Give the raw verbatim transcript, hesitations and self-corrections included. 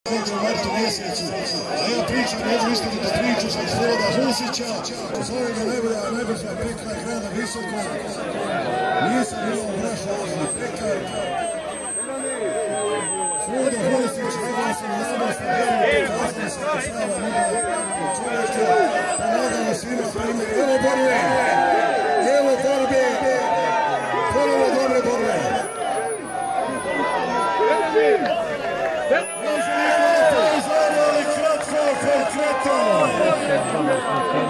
u martu mjesecu, a ja pričam jednu istinitu priču sa Sloboda Husića, zove ga najbolja, najbrža pekar grada Visoko, nisam imao brašna ožna pekar. Sloboda Husić, vidio sam nadosta djelu, pokazali sam da stava njega čovjeka, pomagamo svima primjer. Evo borbe, evo borbe, ponovo dobre borbe. Može li jedno da proizvore, ali kratko, konkretno.